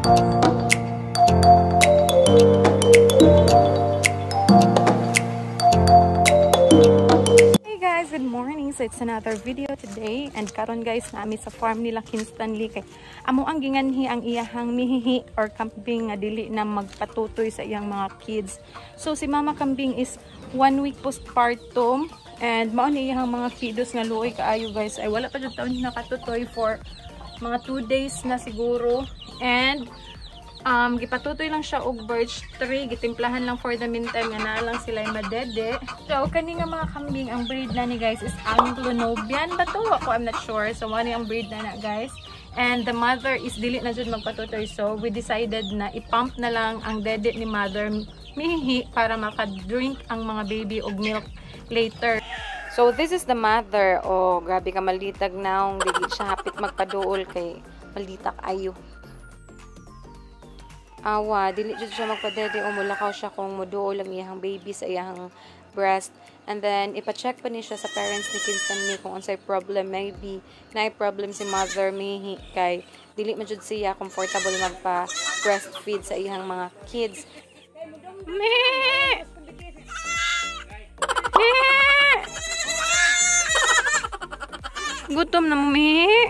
Good morning. So it's another video today, and karon guys nami sa farm nila Kinstanley kay amo ang ginganhi ang iyahang mihihi or kambing nga dili na magpatutoy sa iyang mga kids. So si Mama Kambing is 1 week postpartum, and mao ni iyang mga kiddos nga luoy kaayo guys, ay wala pa jud taon nakatutoy for mga 2 days na siguro, and gipatutoy lang siya og birch tree, gitimplahan lang for the meantime nga na lang sila ay madede. So kani nga mga kambing ang breed na ni guys is Anglo-Nubian ba to? Ako I'm not sure. So ano ang breed na guys, and the mother is dili na jud magpatutoy, so we decided na ipump na lang ang dede ni mother mihi para maka-drink ang mga baby og milk later. So this is the mother. Oh grabe ka malitag naong dili siya hapit magpaduol kay malitak ayo. Awa, dili jud siya magpadede o mulakaw siya kung muduol ang iyang baby sa iyang breast. And then ipa-check pa ni siya sa parents ni Kinstanley kung unsay problem. Maybe naay problem si mother mihi kay dili man jud siya comfortable magpa breastfeed sa iyang mga kids. Me! Gutom na mo, me.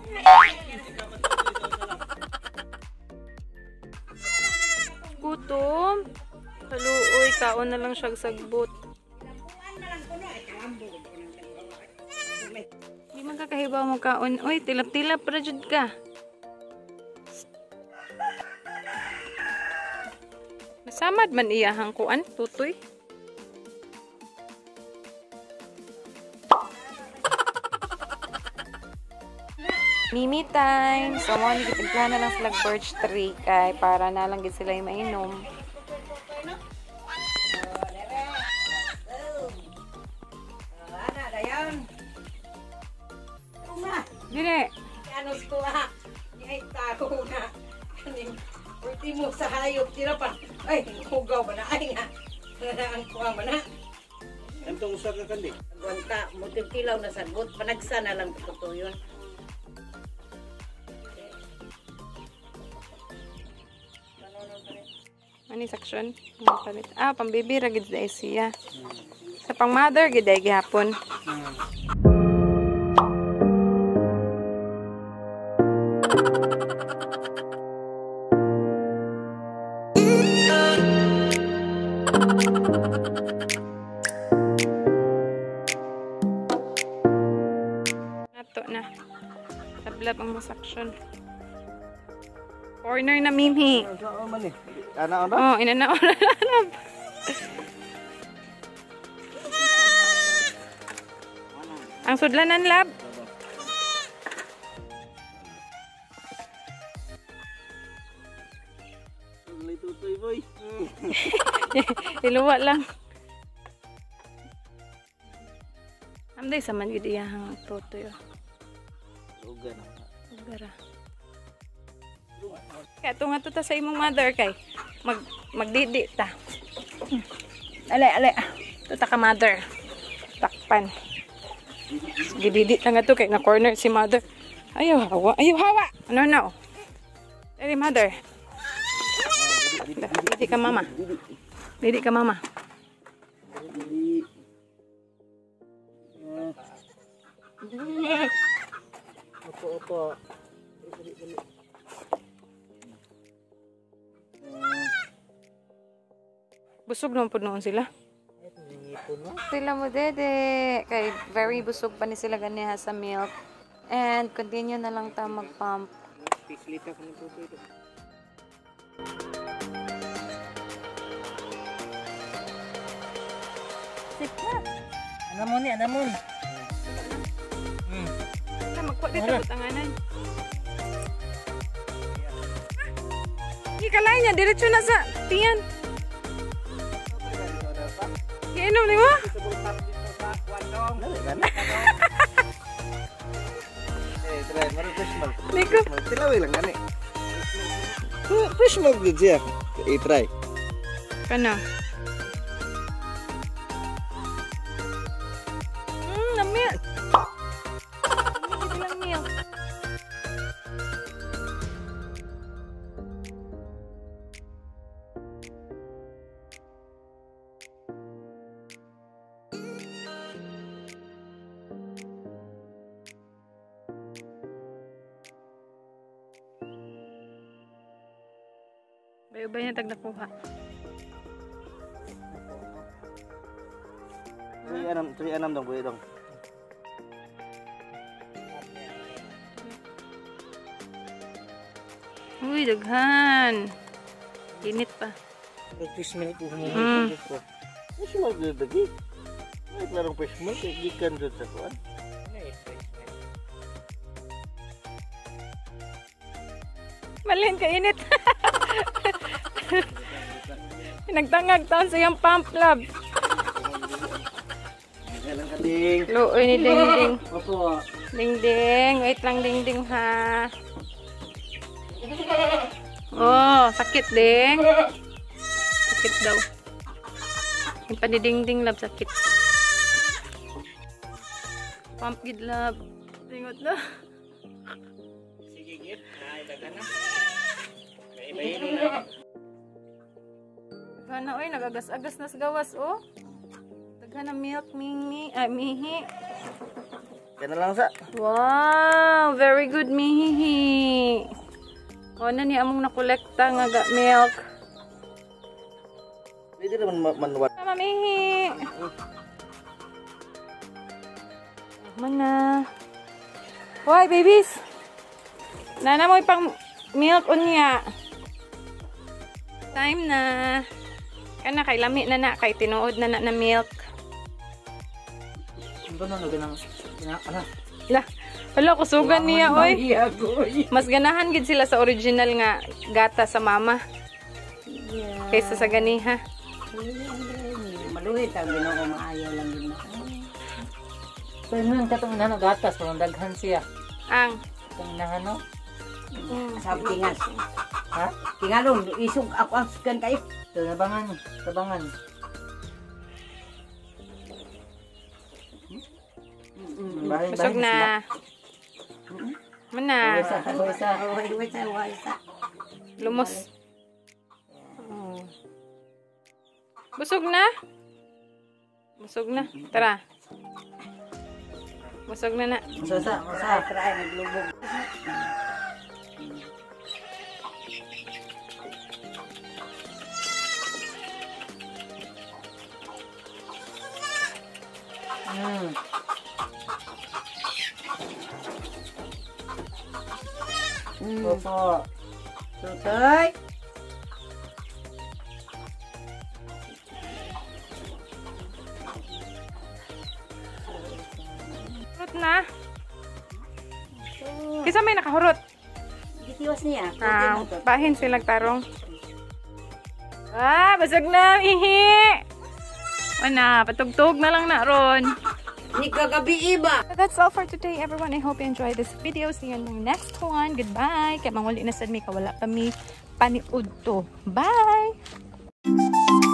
Gutom. Kaluoy, kaon na lang siya sagbot. Di man kakahibaw mo kaon. Uy, tilap-tilap para jud ka. Masamad man iyahang kuan, tutoy. Mimi time. So, mo nagitimpla na lang sila birch tree kay para na lang gid sila mainom. Dire. Ano ko ha? Ay tako na. Kaning ultimo sa hayop tira pa. Ay, hugaw ba na ay nga. Ang kuha ba na? Antong usa ka kandi. Agwanta, mutikilaw na sagot, panagsa na lang ko yun. Ani section? Ah, pang baby ra gid dai siya. Sa pang mother gid dai gihapon. Nato na. Tablab ang section. Corner na Mimi. Ano man eh? Ana ona? Oh, inanaon na lang. Ang sudlanan lab. Lay tutoy boy. Iluwa lang. Amday sa man gid iyang tutoy. Uga na. Ugara. Kaya tunga to ta sa imong mother kay magdidi ta. Alay. Tuta ka mother. Takpan. Gididi ta nga to kay nga corner si mother. Ayaw hawa. No. Dali mother. Didi ka mama. Opo. Busog naman po noon sila. Sila mo dede. Kay very busog pa ni sila ganiha sa milk. And continue na lang ta mag-pump. Pislita ko ng tutoy. Siplat. Anamon. Magkuha dito sa tanganan. Hindi ka lang niya. Diretso na sa tiyan. Iinom ni mo? Try, maro push mo. Nico. Tilawi lang gani. Push mo gid siya. I-try. Kana. Namil. Hindi lang milk. Bay-ubay na tag nakuha. 3-6 dong, kuya dong. Uy, daghan. Init pa. Fish milk ko Mm. Fish milk dagi. Ay, klarong fish milk. Gikan doon sa kuwan. Malin ka init. Nagtangag taon sa iyang pump lab. Kailan ka ding. Luoy ni Dingding. Opo. Dingding. Wait lang Dingding ha. Oh, sakit ding. Sakit daw. Yung panidingding lab sakit. Pump gid lab. Tingot na. Sige gid. Ay, dagan na. Bay-bay na. Gana oy, nagagas-agas na sa gawas oh. Daghan na milk mihi. Kaya na lang sa. Wow, very good mihi. O na ni among nakolekta nga milk. Pwede naman manuwat. Mama mihi. Mana? Hoy, babies. Nana mo ipang milk unya. Time na. Kana kay lami na kay tinuod na milk. Ano na ganang Lah, wala kusugan niya oy. Mas ganahan gid sila sa original nga gata sa mama. Kaysa sa ganiha. Maluhit ang Ginoo maayaw lang din na. Pero nang katong nano gatas, parang daghan siya. Ang Itong nano. Sabi tingas. Ha? Tingalon, isog ako ang sugan kayo. Ito, tabangan. busog na. Mana? Wasa. Lumos. Oh. Busog na? Busog na. Tara. Busog na na. Sa try naglubog. Opo. Tutoy. Hurot na. Kisa may nakahurot. Gitiwas niya. Bahin silang tarong. Basag na. Ihi. Wana, patugtog na lang na ron. Ni kagabi iba. That's all for today, everyone. I hope you enjoyed this video. See you in the next one. Goodbye. Kaya manguli na sad mi kawala pa mi paniud to. Bye!